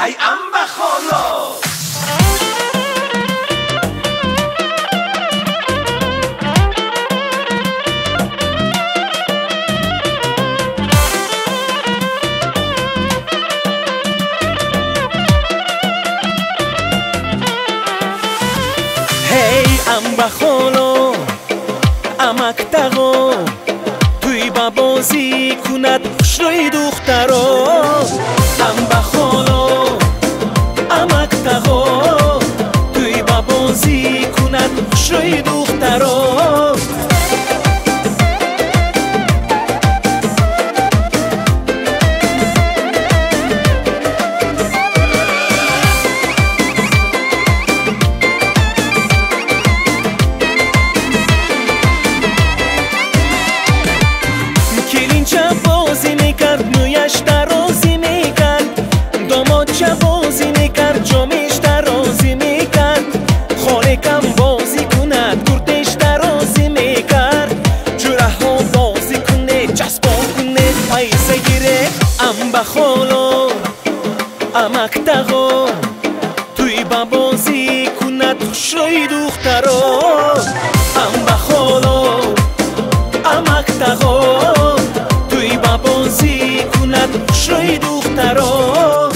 ای ام خالا هی ام خالا امکتغا توی با بازی کند خوشروی دخترا ام خالا امکتغا توی با بازی کند خوشروی دخترا بازی میکرد نویش درازی میکرد داماد چه بازی میکرد جامش درازی میکرد خانه کم بازی کند گردش درازی میکرد جوره ها بازی کنه چسبان کنه پیسه گیره ام بخالا امکتغا توی با بازی کند خوشروی دخترا ام بخالا امکتغا بازی کند خوشروی دخترا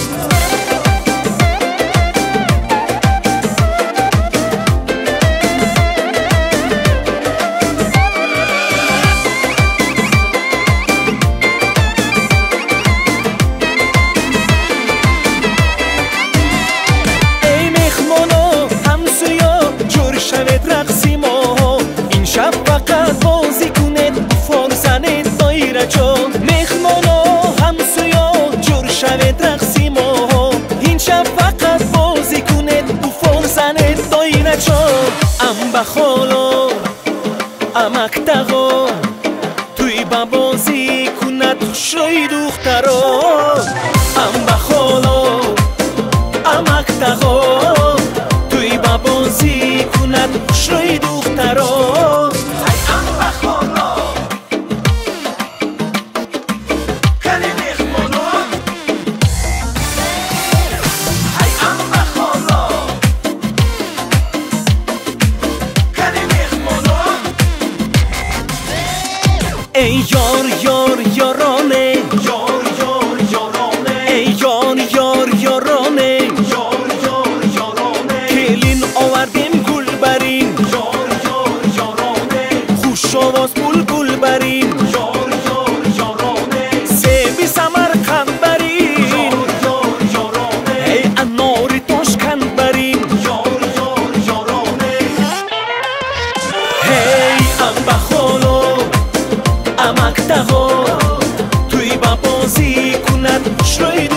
ای مهمانا همسویا جور شوید رقصی ما این شب فقط بازی کنید فال زنید دایره جا مهمانا همسویا جور شوید رقصی ما این شب فقط بازی کنید فال زنید دایره جا ام بخالا امکتغا توی با بازی کند خوشروی دخترا ام بخالا امکتغا توی با بازی کند خوشروی دخترا ای یار یار یارانه یار یار یارانه ای یار یار یارانه یار یار یارانه کلین آوردیم گل بریم یار یار یارانه خوش آواز بلبل بریم یار یار یارانه سیبی سمرقند بریم یار یار یارانه ای انار تاشکند بریم یار یار یارانه هی ام بخالا امکتغا توی با بازی کند خوشروی